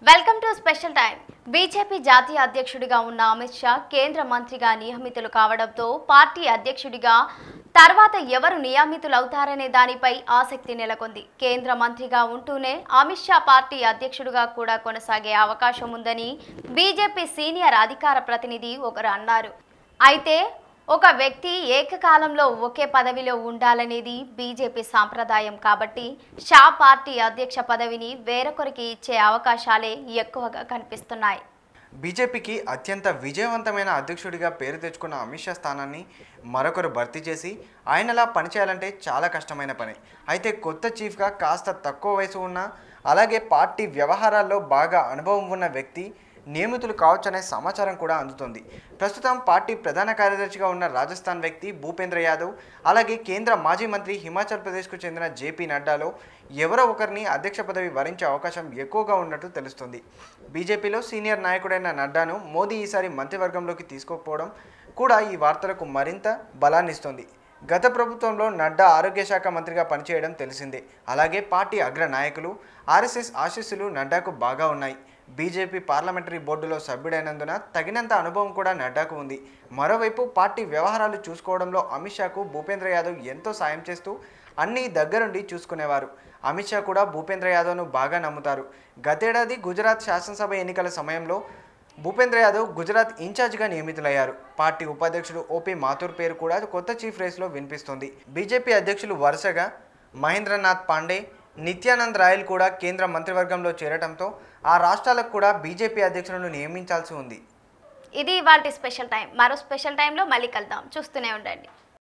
Welcome to special time. BJP జాతీయ అధ్యక్షుడిగా ఉన్న అమిత్ షా కేంద్ర మంత్రిగా నియమితులు కావడంతో పార్టీ అధ్యక్షుడిగా తర్వాత ఎవరు నియమితులవుతారనే దానిపై ఆసక్తి నెలకొంది. కేంద్ర మంత్రిగా ఉంటూనే అమిత్ షా పార్టీ అధ్యక్షుడిగా కూడా కొనసాగే అవకాశం ఉందని బీజేపీ సీనియర్ అధికార ప్రతినిధి ఒకరు అన్నారు. అయితే ఒక వ్యక్తి ఏకకాలంలో ఒకే పదవిలో ఉండాలనేది బీజేపీ సాంప్రదాయం కాబట్టి షా పార్టీ అధ్యక్ష పదవిని వేరొకరికి ఇచ్చే అవకాశాలే ఎక్కువగా కనిపిస్తున్నాయి. బీజేపీకి అత్యంత విజయవంతమైన అధ్యక్షుడిగా పేరు తెచ్చుకున్న అమిత్ షా స్థానాన్ని మరొకరు భర్తీ చేసి ఆయనలా పనిచేయాలంటే చాలా కష్టమైన పని. అయితే కొత్త చీఫ్గా కాస్త తక్కువ వయసు ఉన్న అలాగే పార్టీ వ్యవహారాల్లో బాగా అనుభవం ఉన్న వ్యక్తి నియమితులు కావచ్చనే సమాచారం కూడా అందుతుంది. ప్రస్తుతం పార్టీ ప్రధాన కార్యదర్శిగా ఉన్న రాజస్థాన్ వ్యక్తి భూపేంద్ర యాదవ్ అలాగే కేంద్ర మాజీ మంత్రి హిమాచల్ ప్రదేశ్కు చెందిన జేపీ నడ్డాలో ఎవరో ఒకరిని అధ్యక్ష పదవి వరించే అవకాశం ఎక్కువగా ఉన్నట్టు తెలుస్తుంది. బీజేపీలో సీనియర్ నాయకుడైన నడ్డాను మోదీ ఈసారి మంత్రివర్గంలోకి తీసుకోకపోవడం కూడా ఈ వార్తలకు మరింత బలాన్నిస్తుంది. గత ప్రభుత్వంలో నడ్డా ఆరోగ్య శాఖ మంత్రిగా పనిచేయడం తెలిసిందే. అలాగే పార్టీ అగ్ర నాయకులు ఆర్ఎస్ఎస్ ఆశీస్సులు నడ్డాకు బాగా ఉన్నాయి. బీజేపీ పార్లమెంటరీ బోర్డులో సభ్యుడైనందున తగినంత అనుభవం కూడా నడ్డాకు ఉంది. మరోవైపు పార్టీ వ్యవహారాలు చూసుకోవడంలో అమిత్ షాకు భూపేంద్ర యాదవ్ ఎంతో సాయం చేస్తూ అన్నీ దగ్గరుండి చూసుకునేవారు. అమిత్ షా కూడా భూపేంద్ర యాదవ్ను బాగా నమ్ముతారు. గతేడాది గుజరాత్ శాసనసభ ఎన్నికల సమయంలో భూపేంద్ర యాదవ్ గుజరాత్ ఇన్ఛార్జిగా నియమితులయ్యారు. పార్టీ ఉపాధ్యక్షుడు ఓపీ మాథూర్ పేరు కూడా కొత్త చీఫ్ రేస్లో వినిపిస్తుంది. బీజేపీ అధ్యక్షులు వరుసగా మహేంద్రనాథ్ పాండే, నిత్యానంద్ రాయల్ కూడా కేంద్ర మంత్రివర్గంలో చేరడంతో ఆ రాష్ట్రాలకు కూడా బీజేపీ అధ్యక్షులను నియమించాల్సి ఉంది. ఇది ఇవాల్టి స్పెషల్ టైం. మరో స్పెషల్ టైంలో మళ్ళీ కలుద్దాం. చూస్తూనే ఉండండి.